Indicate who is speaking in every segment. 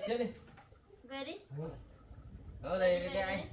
Speaker 1: chết đi.
Speaker 2: Về đi.
Speaker 1: Ở đây cái anh.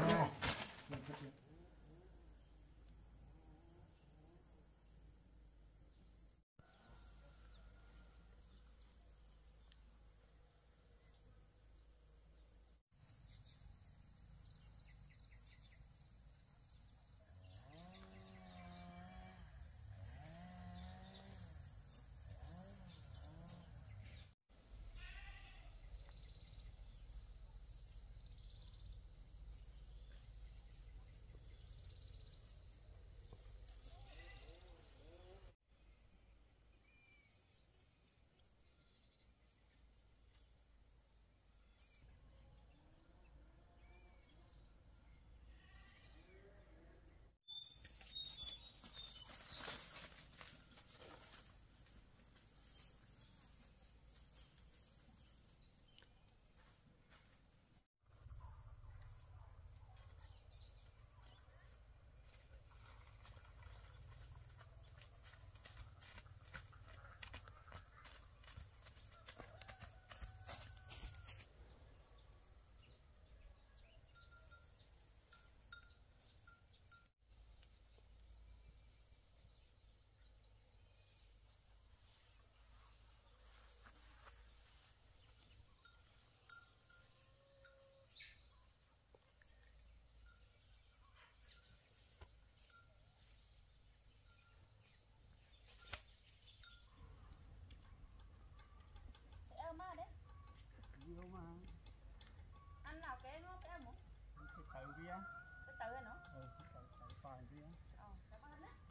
Speaker 2: Anh nào cái nó cái một
Speaker 3: cái tự kia
Speaker 2: cái tự này nữa
Speaker 3: cái tự toàn kia
Speaker 2: cảm ơn á.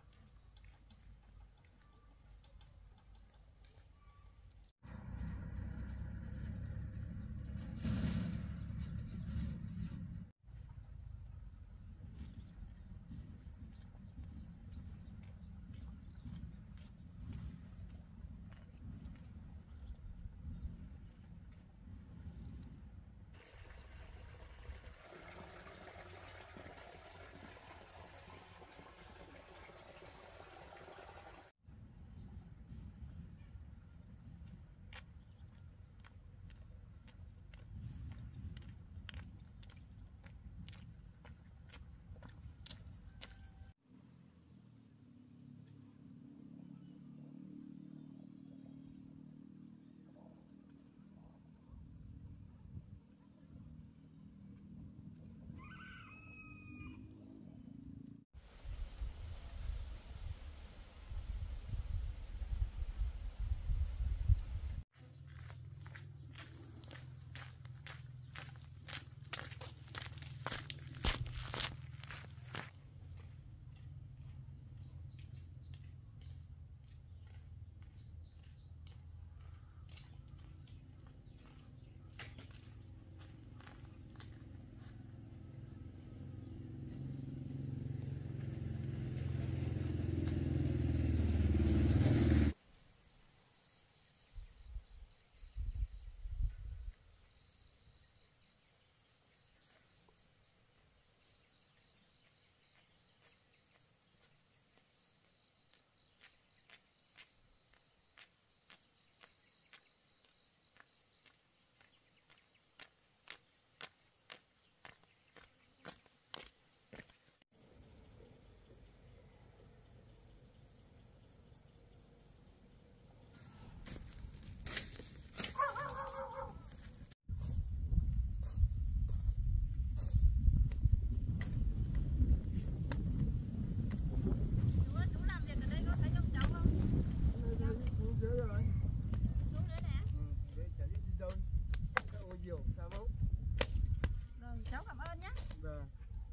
Speaker 2: Cháu cảm ơn nhé.
Speaker 3: Vâng.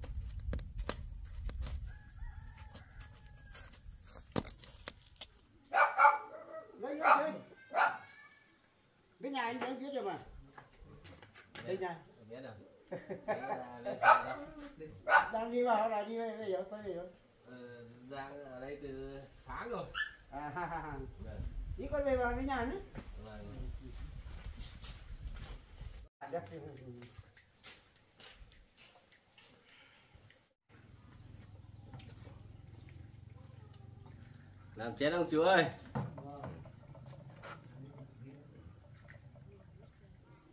Speaker 3: Lấy cái nhà anh đang viết rồi mà. Đây nhà.
Speaker 1: Biết rồi.
Speaker 3: Đang đi vào là đi bây giờ có gì không?
Speaker 1: Đang ở đây từ sáng rồi.
Speaker 3: Đi con về vào cái nhà nhé.
Speaker 1: Làm chết ông chú ơi.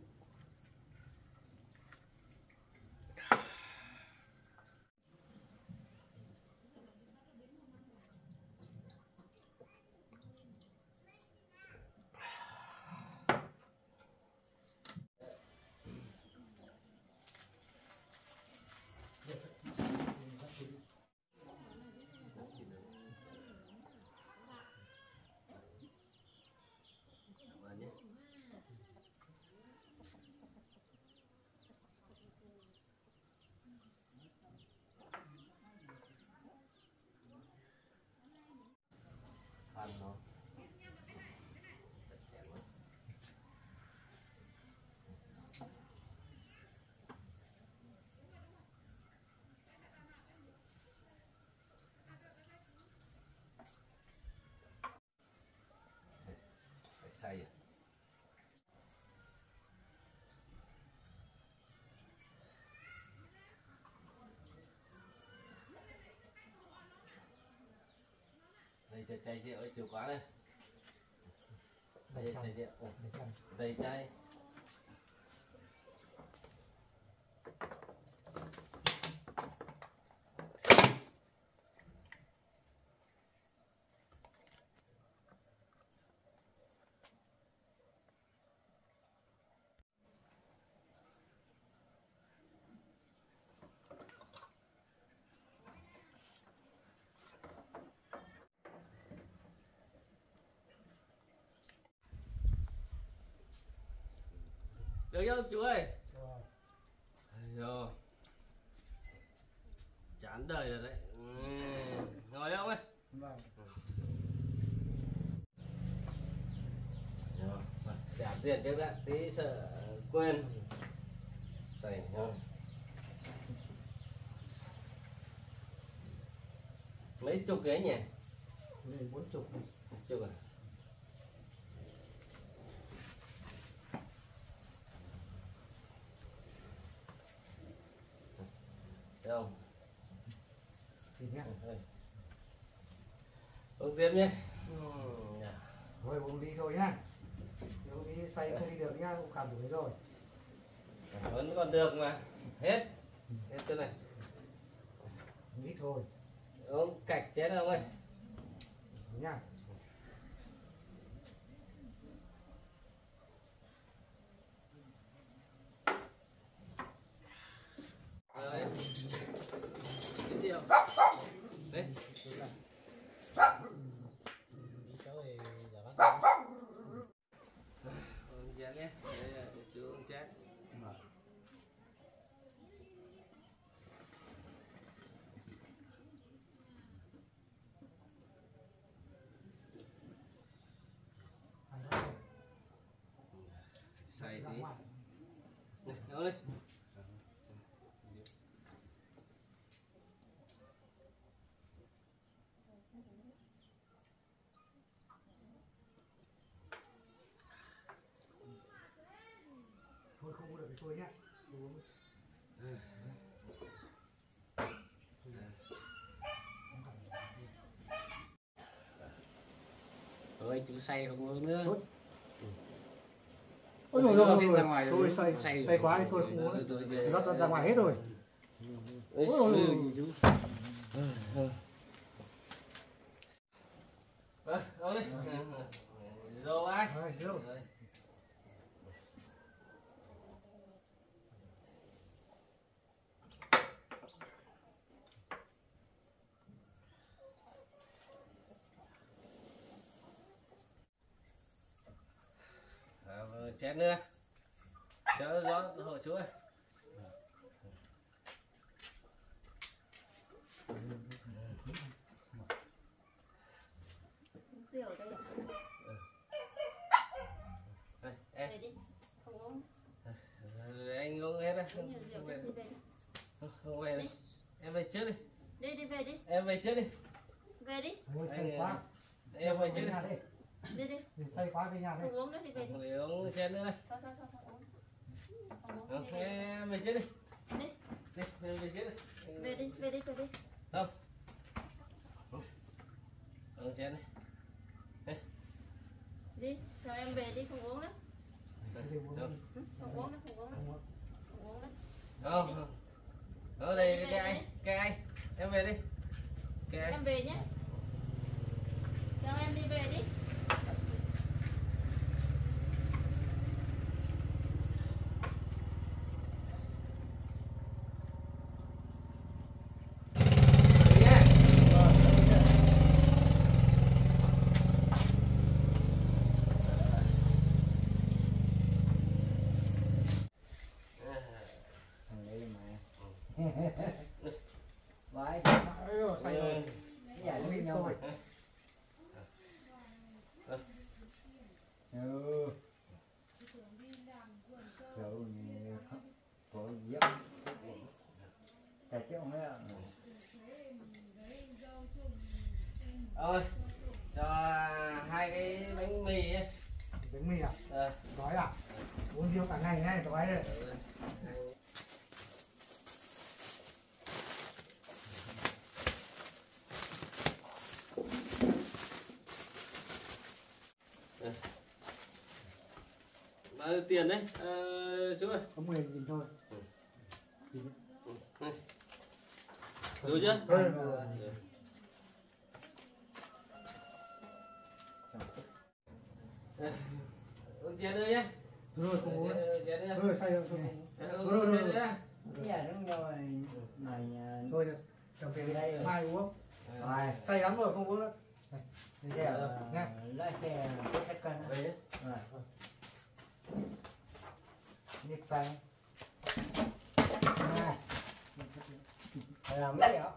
Speaker 1: chai rượu ấy chịu quá đây.
Speaker 3: Đầy
Speaker 1: Chai rượu.
Speaker 3: chai.
Speaker 1: Đầy chai. Được không chú ơi? Rồi. Chán đời rồi đấy. Ngồi không ơi?
Speaker 3: Vâng.
Speaker 1: Rồi, trả tiền trước đã, tí sợ quên. Sành thôi. Mấy chục cái nhỉ?
Speaker 3: Này 40.
Speaker 1: 40 à? Thấy không?
Speaker 3: Xin nhé.
Speaker 1: Uống tiếp nhé.
Speaker 3: Thôi uống đi thôi nhá. Nếu đi say không đi được nhá, cũng cảm thấy rồi.
Speaker 1: Vẫn còn được mà. Hết. Hết chỗ này.
Speaker 3: Ít thôi.
Speaker 1: Uống cạch chết không ơi?
Speaker 3: Nhá.
Speaker 1: Đấy. Cái gì không? Đấy. Chén nhé. Đây là chú uống chén. Xài tí. Này, đâu đi.
Speaker 3: Thôi không uống được thì thôi nhá. Uống.
Speaker 1: Thôi chú say không uống nữa.
Speaker 3: Tốt. Ôi rồi rồi
Speaker 1: ra ngoài
Speaker 3: tôi say quá thì thôi không uống nữa. Rót ra ngoài hết rồi.
Speaker 1: Ôi chú. Đâu đi. Rô ai?
Speaker 3: Rồi.
Speaker 1: Chén nữa cho gió hộ chú ơi.
Speaker 2: Rượu đây à?
Speaker 1: Đây, em.
Speaker 2: Về đi. Không uống.
Speaker 1: Anh uống hết đấy.
Speaker 2: Uống nhiều rượu đi về.
Speaker 1: Không về đi. Em về trước đi.
Speaker 2: Đi về đi.
Speaker 1: Em về trước đi.
Speaker 2: Về đi.
Speaker 3: Thôi say quá.
Speaker 1: Em về trước
Speaker 3: nhà
Speaker 1: đi.
Speaker 2: Đi đi.
Speaker 3: Say quá về nhà đi.
Speaker 2: Không uống nữa thì về đi.
Speaker 1: Để uống chén nữa đây.
Speaker 2: Thôi uống. Không uống. Đi về.
Speaker 1: Em về trước đi.
Speaker 2: Đi.
Speaker 1: Đi, em về trước đi.
Speaker 2: Về đi.
Speaker 1: Không. Uống chén đi.
Speaker 2: Đi, cho em về đi, không uống nữa.
Speaker 1: Không.
Speaker 2: Không uống nữa. Không uống nữa.
Speaker 1: Không. Ở đây cái anh. Em về đi. Cái anh.
Speaker 2: Em về nhé. Cho em đi về đi.
Speaker 3: Vãi. Ôi say rồi. Giải lên nhau rồi. Rượu có giấc. Cái kiểu này.
Speaker 1: Ơi, cho 2 cái bánh mì ấy.
Speaker 3: Bánh mì à? Đói à? Uống rượu cả ngày này, đói rồi.
Speaker 1: tiền đấy chú ơi.
Speaker 3: Có 10.000 thôi.
Speaker 1: Đủ chưa? Chén đây nhé.
Speaker 3: Rồi không uống. Rồi say không?
Speaker 1: Rồi.
Speaker 4: Dạ đúng rồi. Này
Speaker 3: Thôi cà phê
Speaker 4: đây rồi.
Speaker 3: mai uống.
Speaker 4: Rồi.
Speaker 3: Say lắm rồi không uống nữa.
Speaker 4: Bây giờ lái xe cái cân.
Speaker 1: Về.
Speaker 4: Rồi. Đi phanh. Làm mấy vậy?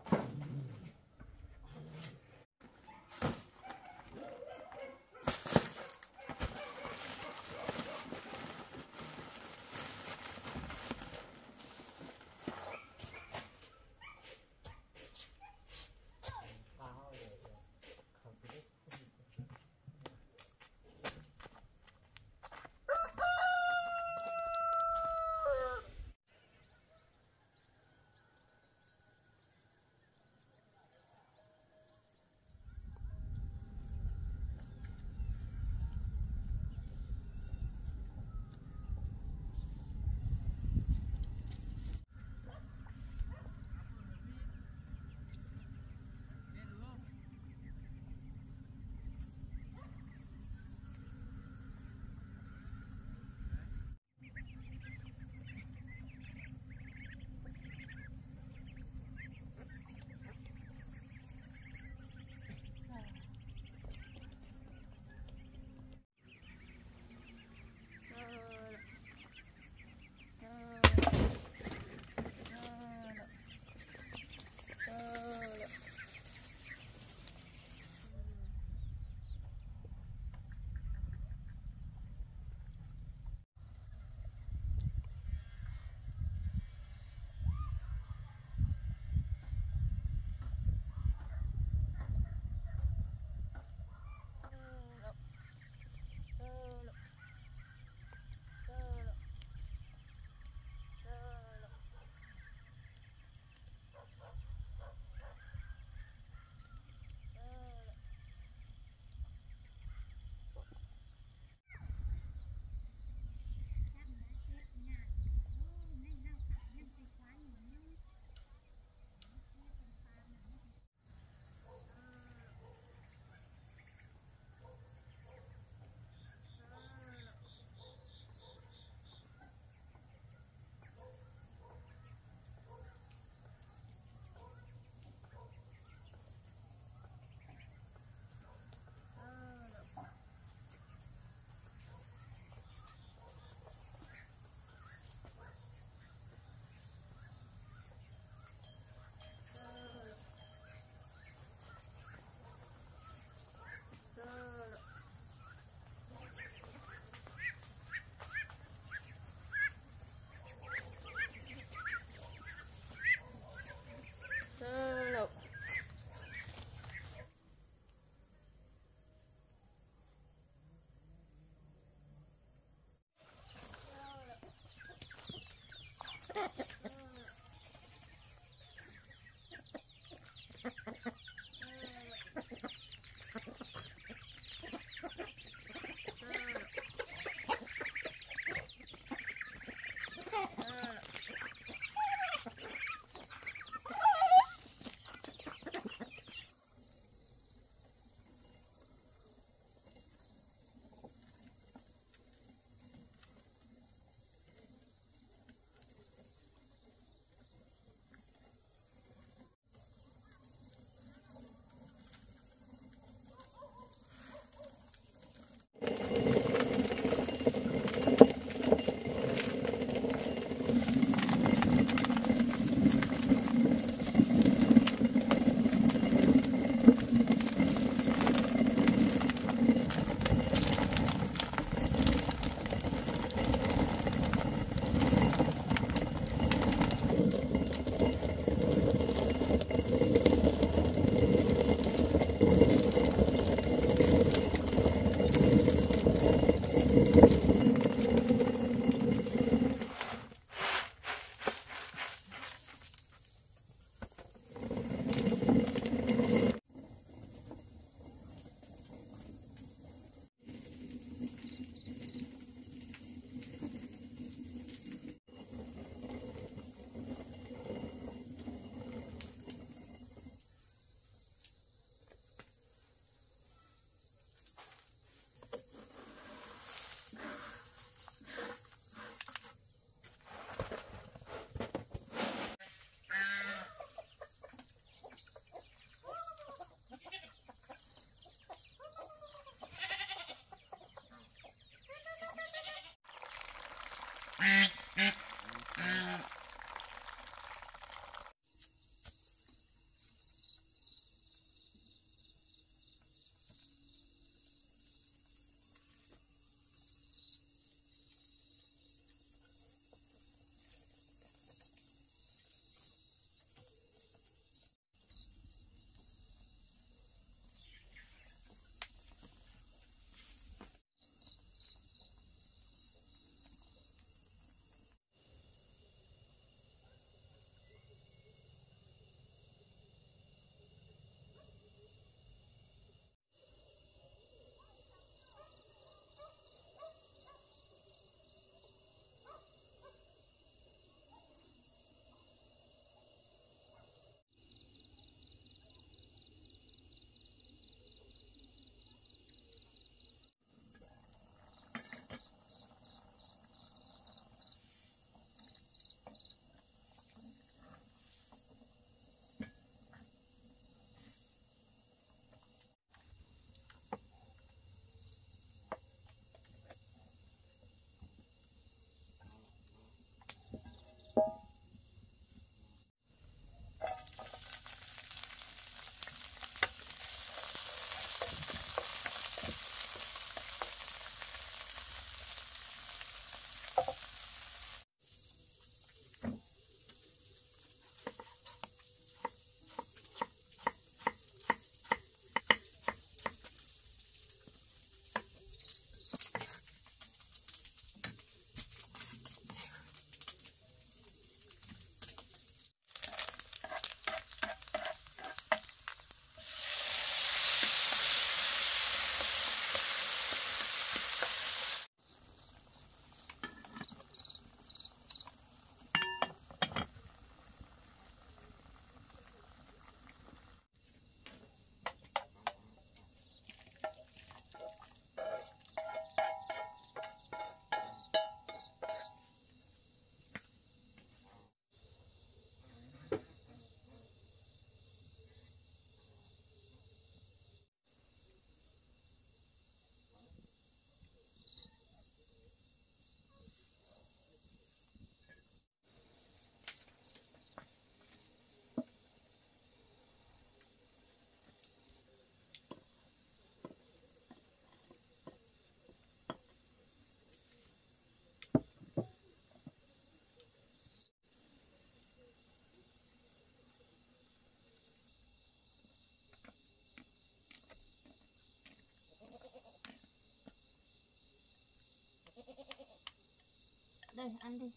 Speaker 2: Đây, ăn đi.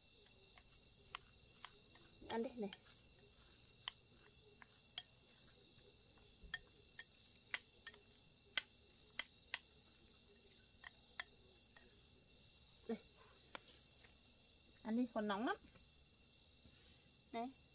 Speaker 2: Ăn đi, này. Đây. Ăn đi, còn nóng lắm. Đấy.